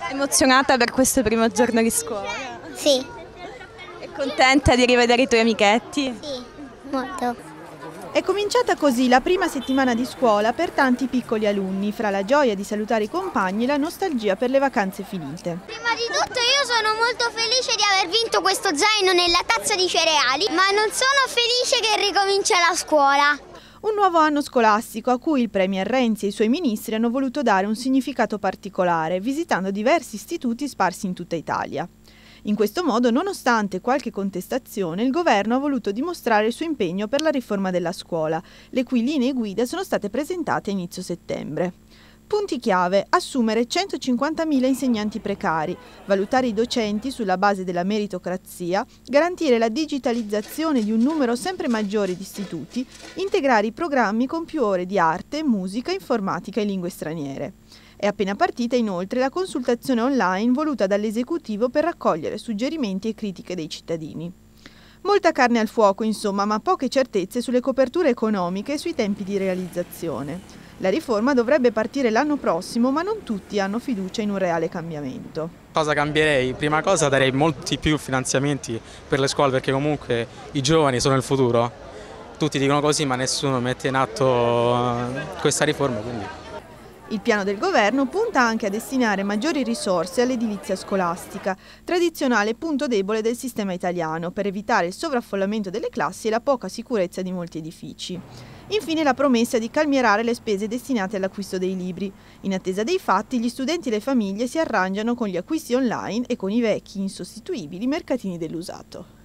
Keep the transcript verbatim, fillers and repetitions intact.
Emozionata per questo primo giorno di scuola? Sì. E contenta di rivedere i tuoi amichetti? Sì, molto. È cominciata così la prima settimana di scuola per tanti piccoli alunni, fra la gioia di salutare i compagni e la nostalgia per le vacanze finite. Prima di tutto io sono molto felice di aver vinto questo zaino nella tazza di cereali, ma non sono felice che ricomincia la scuola. Un nuovo anno scolastico a cui il Premier Renzi e i suoi ministri hanno voluto dare un significato particolare, visitando diversi istituti sparsi in tutta Italia. In questo modo, nonostante qualche contestazione, il governo ha voluto dimostrare il suo impegno per la riforma della scuola, le cui linee guida sono state presentate a inizio settembre. Punti chiave: assumere centocinquantamila insegnanti precari, valutare i docenti sulla base della meritocrazia, garantire la digitalizzazione di un numero sempre maggiore di istituti, integrare i programmi con più ore di arte, musica, informatica e lingue straniere. È appena partita inoltre la consultazione online voluta dall'esecutivo per raccogliere suggerimenti e critiche dei cittadini. Molta carne al fuoco, insomma, ma poche certezze sulle coperture economiche e sui tempi di realizzazione. La riforma dovrebbe partire l'anno prossimo, ma non tutti hanno fiducia in un reale cambiamento. Cosa cambierei? Prima cosa darei molti più finanziamenti per le scuole, perché comunque i giovani sono il futuro. Tutti dicono così, ma nessuno mette in atto questa riforma. Quindi. Il piano del governo punta anche a destinare maggiori risorse all'edilizia scolastica, tradizionale punto debole del sistema italiano, per evitare il sovraffollamento delle classi e la poca sicurezza di molti edifici. Infine la promessa di calmierare le spese destinate all'acquisto dei libri. In attesa dei fatti, gli studenti e le famiglie si arrangiano con gli acquisti online e con i vecchi, insostituibili mercatini dell'usato.